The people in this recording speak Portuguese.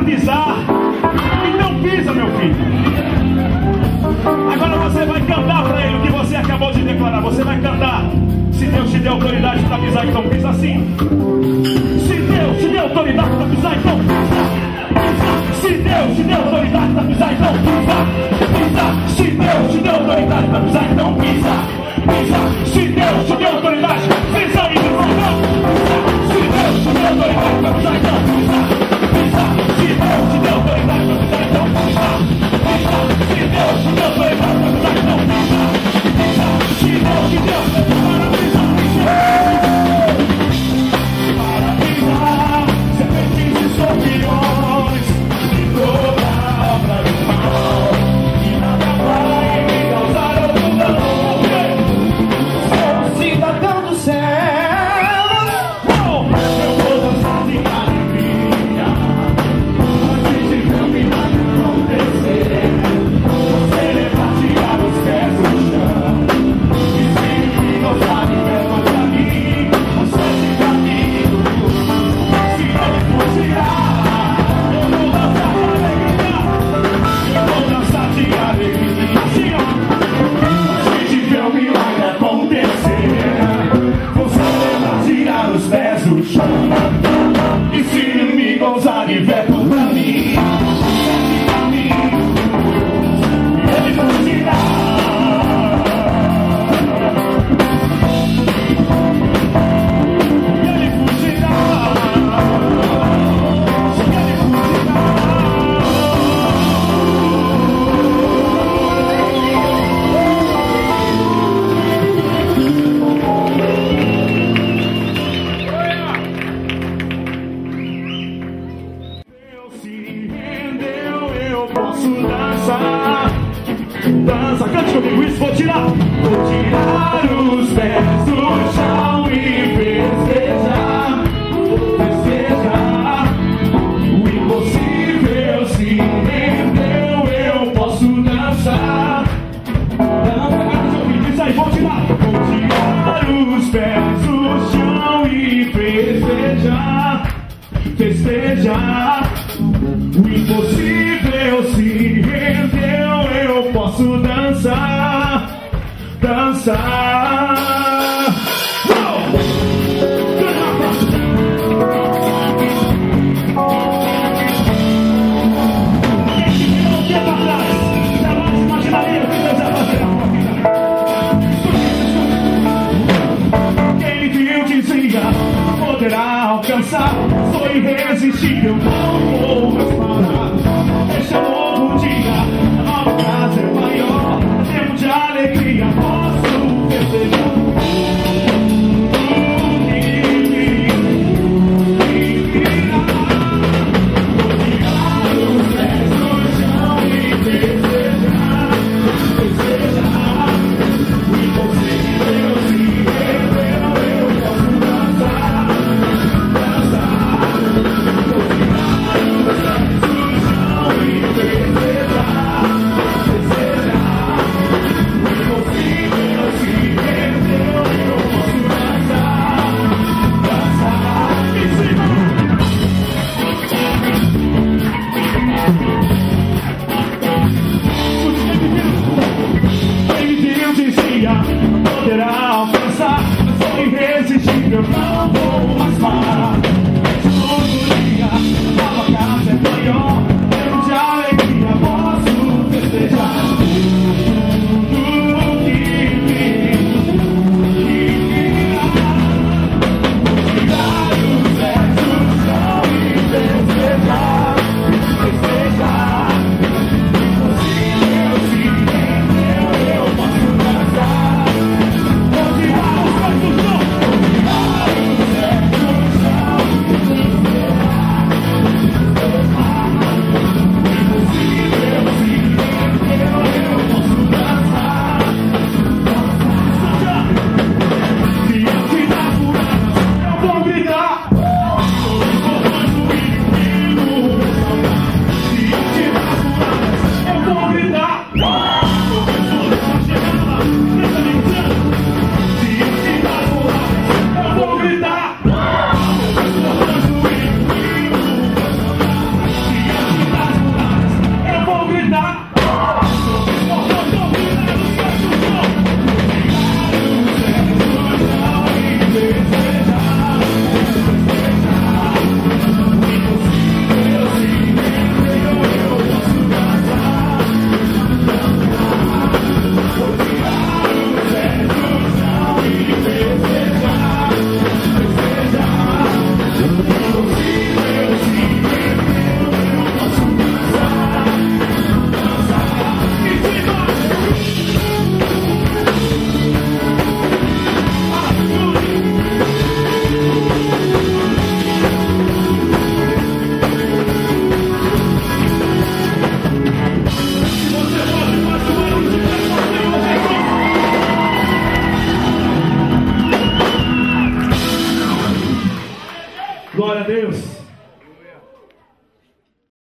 pisar, então pisa, meu filho. Agora você vai cantar para ele o que você acabou de declarar. Você vai cantar: se Deus te deu autoridade para pisar, então pisa assim. Se Deus te deu autoridade para pisar, então pisa. Se Deus te deu autoridade para pisar, então pisa. Se Deus te deu autoridade para pisar, então pisa. Se Deus te deu autoridade, pisa aí, meu irmão. Se Deus te deu autoridade para pisar, então pisa. Se Deus te deu autoridade para pisar, então pisa. Se Deus te deu autoridade para pisar, então pisa. Se Deus te deu autoridade para pisar, para pisar serpentes e escorpiões e toda obra do mal, e nada vai me causar algum dano. Sou cidadão do céu, eu vou dançar de alegria. Antes de ver o milagre acontecer, você levar, tirar os pés do chão. E se me gostar de ver contra mim, você fica amigo. Se ele fugirá, eu vou dançar de alegria. Eu vou dançar de alegria. Assim, ó. Antes de ver o milagre acontecer, você levar, tirar os pés do chão. E se inimigo ousar e vier contra mim, ele fugirá. Ele fugirá. Ele fugirá. Deus se rendeu, eu posso dançar. Dança, cante comigo isso, vou tirar os pés do chão e festejar. Festejar. O impossível se rendeu, eu posso dançar. Dança, cante comigo isso aí, vou tirar os pés do chão e festejar. Festejar. O impossível se rendeu, eu posso dançar. Dançar. Não tempo atrás, jamais imaginaria que Deus ia fazer a sua vida. Quem viu dizia, poderá alcançar. Sou irresistível.